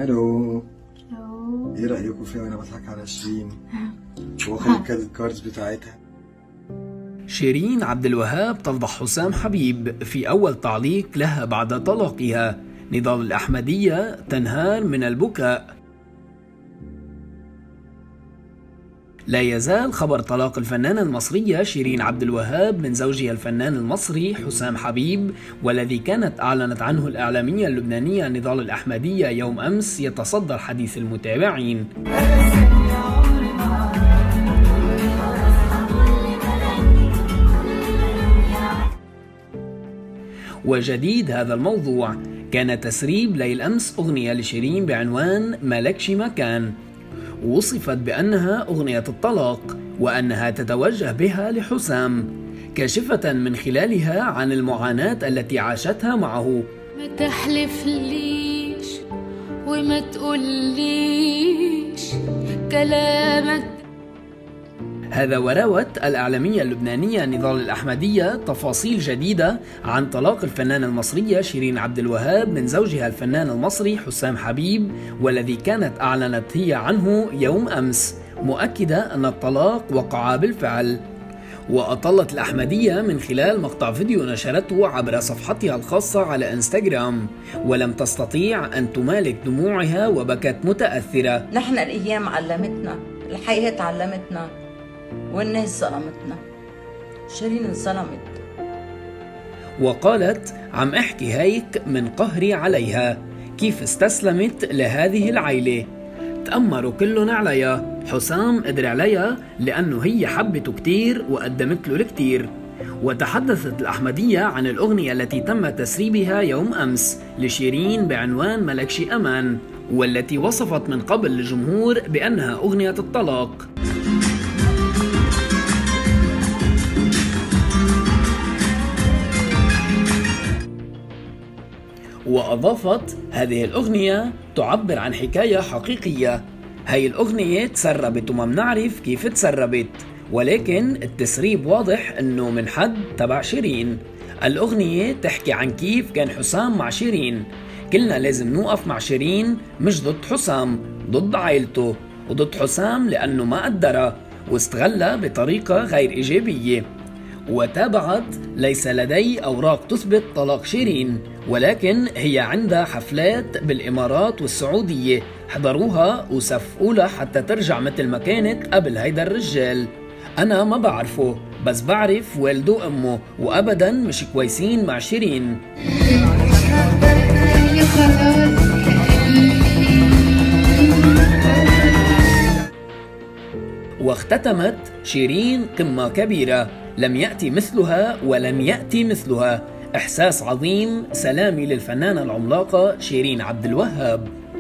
هلو. هلو. ايه رأيكم فيها وانا بضحك على شيرين واخد الكريدت كاردز بتاعتها؟ شيرين عبد الوهاب تفضح حسام حبيب في أول تعليق لها بعد طلاقها. نضال الأحمدية تنهار من البكاء. لا يزال خبر طلاق الفنانة المصرية شيرين عبد الوهاب من زوجها الفنان المصري حسام حبيب، والذي كانت أعلنت عنه الإعلامية اللبنانية نضال الأحمدية يوم أمس، يتصدر حديث المتابعين. وجديد هذا الموضوع، كان تسريب ليل أمس أغنية لشيرين بعنوان مالكش مكان، وصفت بأنها أغنية الطلاق وأنها تتوجه بها لحسام، كاشفة من خلالها عن المعاناة التي عاشتها معه. ما تحلفليش وما تقوليش كلامك. هذا وراوت الإعلامية اللبنانية نضال الأحمدية تفاصيل جديدة عن طلاق الفنانة المصرية شيرين عبد الوهاب من زوجها الفنان المصري حسام حبيب، والذي كانت أعلنت هي عنه يوم أمس، مؤكدة أن الطلاق وقع بالفعل. وأطلت الأحمدية من خلال مقطع فيديو نشرته عبر صفحتها الخاصة على انستغرام، ولم تستطيع أن تمالك دموعها وبكت متأثرة. نحن الأيام علمتنا، الحياة علمتنا، والناس ظلمتنا. شيرين انظلمت. وقالت: عم احكي هيك من قهري عليها، كيف استسلمت لهذه العيلة، تأمروا كلهم عليها، حسام قدر عليها لأنه هي حبته كتير وقدمت له الكتير. وتحدثت الأحمدية عن الأغنية التي تم تسريبها يوم أمس لشيرين بعنوان ملكش أمان، والتي وصفت من قبل الجمهور بأنها أغنية الطلاق. وأضافت: هذه الأغنية تعبر عن حكاية حقيقية، هاي الأغنية تسربت وما بنعرف كيف تسربت، ولكن التسريب واضح أنه من حد تبع شيرين. الأغنية تحكي عن كيف كان حسام مع شيرين، كلنا لازم نوقف مع شيرين، مش ضد حسام، ضد عائلته، وضد حسام لأنه ما قدرها واستغلها بطريقة غير إيجابية. وتابعت: ليس لدي أوراق تثبت طلاق شيرين، ولكن هي عندها حفلات بالإمارات والسعودية، حضروها وصفقوا لها حتى ترجع مثل ما كانت قبل هيدا الرجال. أنا ما بعرفه، بس بعرف والده وأمه، وأبدا مش كويسين مع شيرين. واختتمت شيرين: قمة كبيرة لم يأتي مثلها ولن يأتي مثلها، إحساس عظيم، سلامي للفنانة العملاقة شيرين عبد الوهاب.